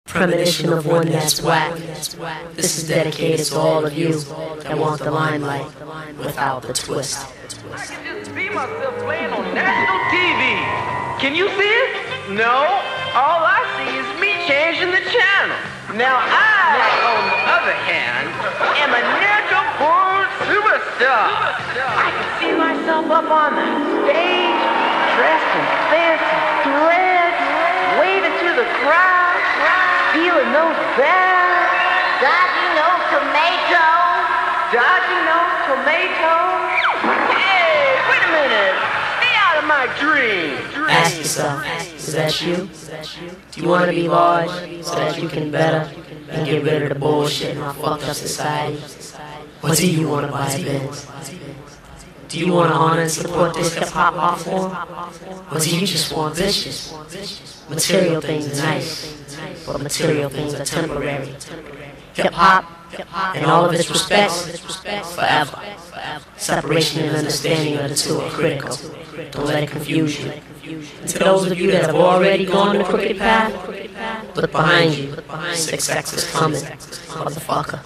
Premonition of one that's whack. This is dedicated to all of you that want the limelight without the twist. I can just see myself playing on national TV. Can you see it? No. All I see is me changing the channel. Now I, on the other hand, am a natural-born superstar. I can see myself up on the stage, dressed in fancy threads, waving to the crowd, feeling those bells, dodging those tomatoes. dodging those tomatoes. Hey, wait a minute. Stay out of my dream. Ask yourself, is that you? Do you want to be large so that you can better and get rid of the bullshit in our fucked up society? Or do you want to buy a Benz? Do you want to honor and support this hip-hop art form? Or do you just want bitches? Material things are nice, but material things are temporary. Hip-hop and all of its respects, forever. Separation and understanding of the two are critical. Don't let it confuse you. And to those of you that have already gone the crooked path, look behind you. 6X is coming, motherfucker.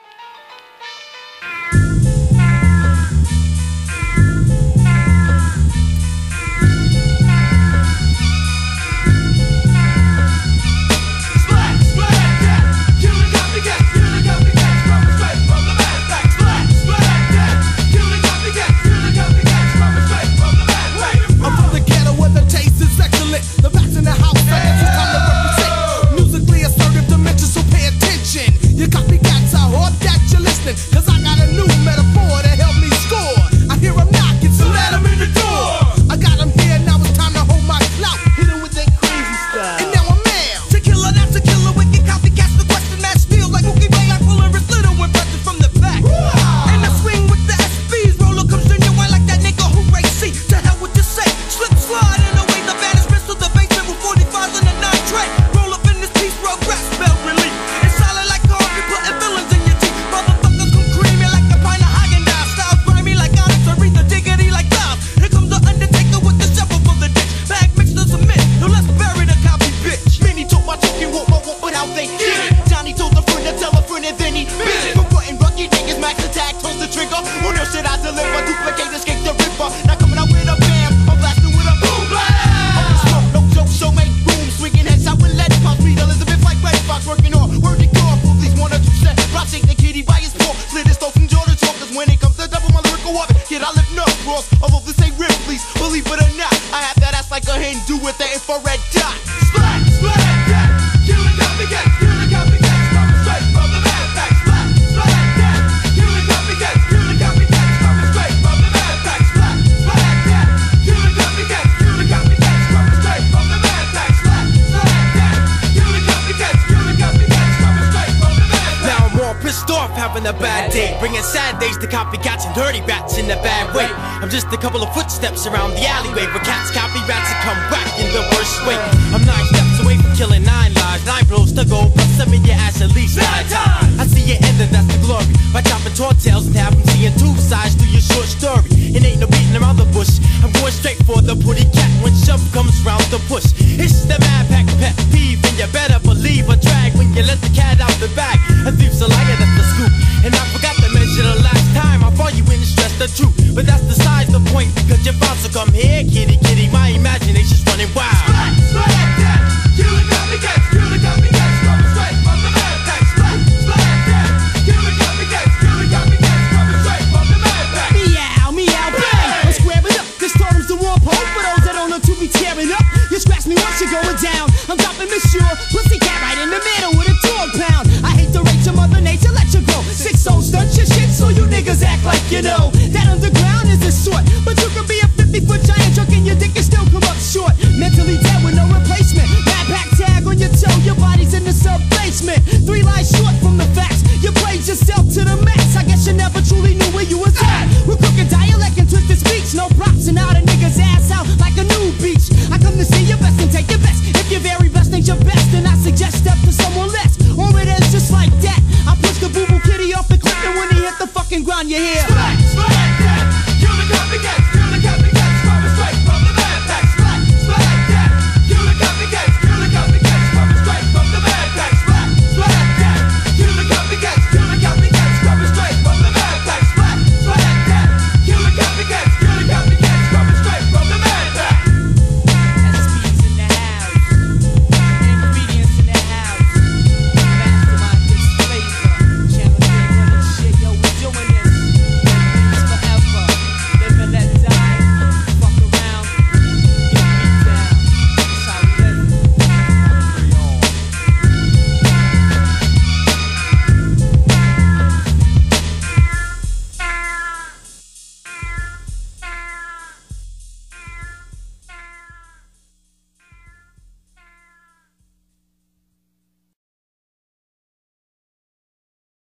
The backs in the house, I guess it's time to represent. Musically assertive dimensions, so pay attention. You copycats, I hope that you're listening, cause I got a new metaphor to help me score. I hear them knocking, so let them in the door. I got them here, now it's time to hold my clout. Hit them with that crazy style. And now I'm mad. To killer, that's a killer, wicked copycats, the question that steals like Mookie Bay. I pull her wrist little with pressure from the back. And I swing with the SBs, roller comes genuine like that nigga who race C. To hell with you say, slip slide in the way the baddest wrist to the basement with 45s and a 9-track. Roll up in this piece, roll rap, spell relief. It's solid like coffee, putting villains in your teeth. Motherfuckers come creamy like a pint of Häagen-Dazs. Styles grimy like Onyx, Aretha, diggity like Dobbs. Here comes the Undertaker with the shovel for the ditch. Bag mixed to submit, now let's bury the copy bitch. Many told my talking won't but how they get it. Johnny told the friend to tell a friend and then he bit it. From putting Bucky niggas, max attack, toss the trigger. On their shit I deliver, duplicate, escape the ripper. Now coming out with a bam, I'm blasting with a boom blast. No joke, so make room, swinging heads out with lead pops. Meet Elizabeth like Red Fox, working on word to car. Police 1 or 2 set, rock shake the kitty by his paw. Slit his throat from Georgia talk, cause when it comes to double my lyrical orbit, kid, I lift no cross. Although this ain't real, please believe it or not, I have that ass like a Hindu with the infrared dot. Splat, splat, that, kill the copycat, kill the copycat, coming straight from the mad pack. Splat, splat, that, kill the copycat, kill the copycat, coming straight from the mad pack. Splat, splat, that, kill the copycat, kill the copycat, coming straight from the mad pack. Splat, splat, that, kill the copycat, kill the copycat, coming straight from the mad pack. Now I'm all pissed off, having a bad day, bringing sad days to copycats and dirty rats in a bad way. I'm just a couple of footsteps around the alleyway where cats copy rats and come back in the worst way. I'm 9 steps away from killing 9 lives, 9 blows to go, plus 7 your ass at least 9 times. I see your end and that's the glory, by chopping tall tales and have them seeing 2 sides to your short story. It ain't no beating around the bush, I'm going straight for the putty cat when shove comes round the push. It's the mad pack pet peeve, and you better believe a drag when you let the cat out the bag. A thief's a liar, that's the scoop, and I forgot to mention the last time I thought you in the stress the truth, but that's besides the point, because you're about to come here, kitty kitty, my imagination's running wild. Splat, splat, that, kill the copycats, kill the copycats, coming straight from the mad pack. Splat, splat, that, kill the copycats, kill the copycats, coming straight from the mad pack. Meow, meow, bang, I'm squaring up, this totem's the warm pole for those that don't know to be tearing up. You scratch me once, you're going down, I'm dropping Miss Sure, pussycat right in the middle with a dog pound. I hate to rate your mother nature, let you grow. 6 souls, stunt your shit, so you niggas act like you know that underground is a sort, but you can be a 50-foot giant truck and your dick can still come up short. Mentally